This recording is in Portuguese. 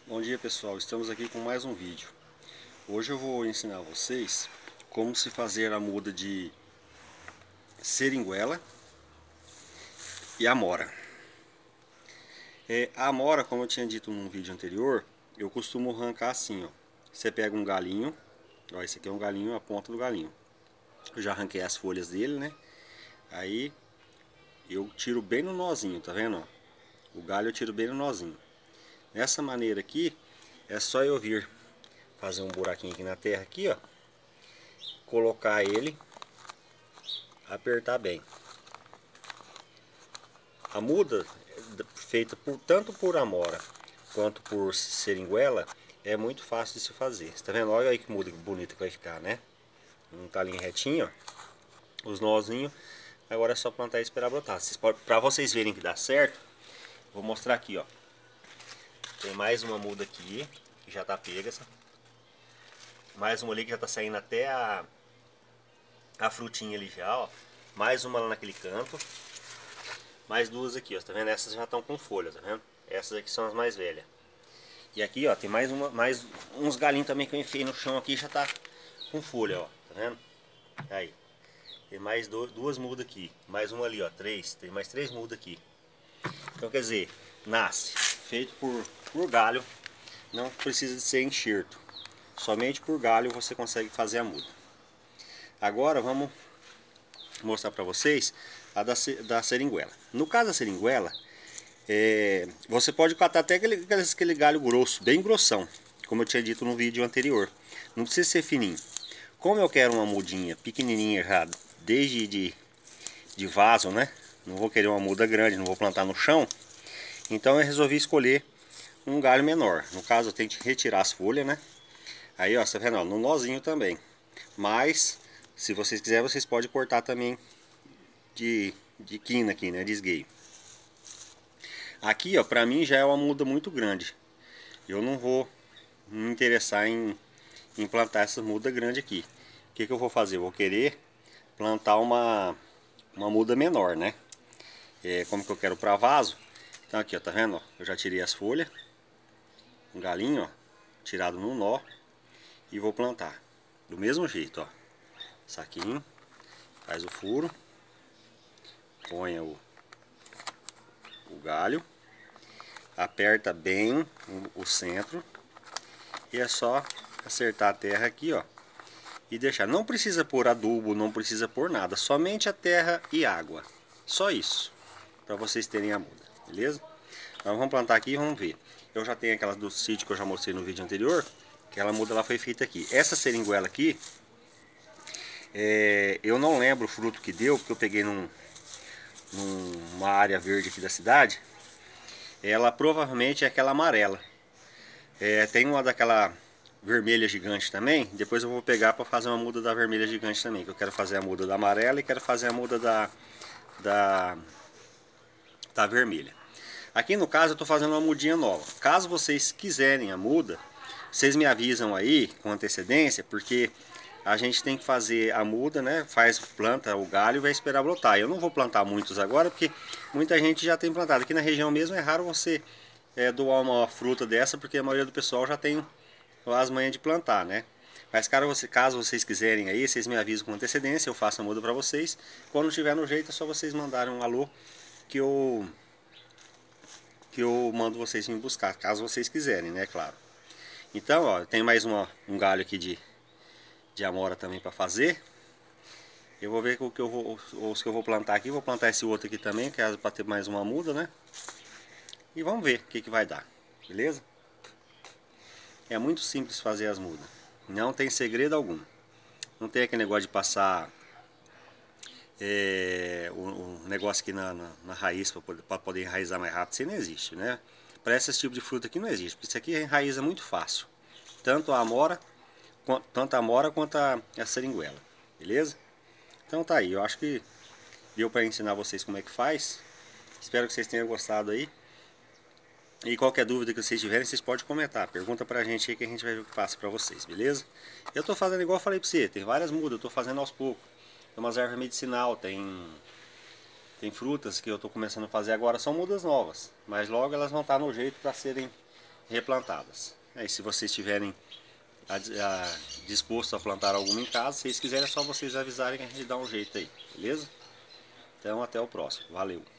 Bom dia pessoal, estamos aqui com mais um vídeo. Hoje eu vou ensinar vocês como se fazer a muda de seringuela e amora. A amora, como eu tinha dito num vídeo anterior, eu costumo arrancar assim, ó. Você pega um galinho, ó, esse aqui é um galinho, a ponta do galinho. Eu já arranquei as folhas dele, né? Aí eu tiro bem no nozinho, tá vendo? Ó? O galho eu tiro bem no nozinho. Dessa maneira aqui, é só eu vir fazer um buraquinho aqui na terra aqui, ó. Colocar ele, apertar bem. A muda feita tanto por amora quanto por seringuela é muito fácil de se fazer. Você tá vendo? Olha aí que muda bonita que vai ficar, né? Um talinho retinho, ó. Os nozinhos. Agora é só plantar e esperar brotar. Para vocês verem que dá certo, vou mostrar aqui, ó. Tem mais uma muda aqui que já tá pega, mais uma ali que já tá saindo até a frutinha ali já, ó. Mais uma lá naquele canto. Mais duas aqui, ó. Tá vendo? Essas já estão com folha, tá vendo? Essas aqui são as mais velhas. E aqui, ó, tem mais uns galinhos também que eu enfiei no chão aqui, já tá com folha, ó. Tá vendo? Aí. Tem mais duas mudas aqui. Mais uma ali, ó. Três. Tem mais três mudas aqui. Então, quer dizer, nasce. Feito por galho. Não precisa de ser enxerto. Somente por galho você consegue fazer a muda. Agora vamos mostrar para vocês a da seringuela. No caso da seringuela, você pode catar até aquele galho grosso, bem grossão, como eu tinha dito no vídeo anterior. Não precisa ser fininho. Como eu quero uma mudinha pequenininha já, desde de vaso, né? Não vou querer uma muda grande, não vou plantar no chão. Então eu resolvi escolher um galho menor. No caso eu tenho que retirar as folhas, né? Aí ó, você tá vendo, ó, no nozinho também. Mas, se vocês quiserem, vocês podem cortar também de quina aqui, né? De esgueio. Aqui, ó, pra mim já é uma muda muito grande. Eu não vou me interessar em plantar essa muda grande aqui. O que eu vou fazer? Eu vou querer plantar uma muda menor, né? Como que eu quero para vaso. Então aqui, ó, tá vendo? Ó, eu já tirei as folhas. Um galinho, ó, tirado no nó. E vou plantar. Do mesmo jeito, ó. Saquinho. Faz o furo. Põe o galho. Aperta bem o centro. E é só acertar a terra aqui, ó. E deixar. Não precisa pôr adubo, não precisa pôr nada. Somente a terra e água. Só isso. Para vocês terem a muda. Beleza? Então vamos plantar aqui e vamos ver. Eu já tenho aquelas do sítio que eu já mostrei no vídeo anterior. Aquela muda lá foi feita aqui. Essa seringuela aqui, eu não lembro o fruto que deu, porque eu peguei numa área verde aqui da cidade. Ela provavelmente é aquela amarela. Tem uma daquela vermelha gigante também. Depois eu vou pegar para fazer uma muda da vermelha gigante também. Que eu quero fazer a muda da amarela e quero fazer a muda da vermelha. Aqui no caso eu estou fazendo uma mudinha nova. Caso vocês quiserem a muda, vocês me avisam aí com antecedência, porque a gente tem que fazer a muda, né? Planta o galho e vai esperar brotar. Eu não vou plantar muitos agora, porque muita gente já tem plantado. Aqui na região mesmo é raro você doar uma fruta dessa, porque a maioria do pessoal já tem as manhas de plantar, né? Mas caso vocês quiserem aí, vocês me avisam com antecedência, eu faço a muda para vocês. Quando tiver no jeito é só vocês mandarem um alô que eu mando vocês me buscar, caso vocês quiserem, né, claro. Então, ó, tem mais um galho aqui de amora também para fazer. Eu vou ver os que eu vou plantar aqui. Vou plantar esse outro aqui também, que é para ter mais uma muda, né? E vamos ver o que vai dar, beleza? É muito simples fazer as mudas. Não tem segredo algum. Não tem aquele negócio de passar o negócio aqui na raiz para poder enraizar mais rápido. Isso não existe, né? Para esse tipo de fruta aqui não existe. Porque isso aqui enraiza muito fácil. Tanto a amora quanto a seringuela. Beleza? Então tá aí. Eu acho que deu para ensinar vocês como é que faz. Espero que vocês tenham gostado aí. E qualquer dúvida que vocês tiverem, vocês podem comentar. Pergunta pra gente aí que a gente vai ver o que passa pra vocês, beleza? Eu tô fazendo igual eu falei pra você, tem várias mudas, eu tô fazendo aos poucos. Tem umas ervas medicinal, tem frutas que eu tô começando a fazer agora, são mudas novas. Mas logo elas vão estar no jeito pra serem replantadas. Aí se vocês estiverem disposto a plantar alguma em casa, se vocês quiserem é só vocês avisarem que a gente dá um jeito aí, beleza? Então até o próximo, valeu!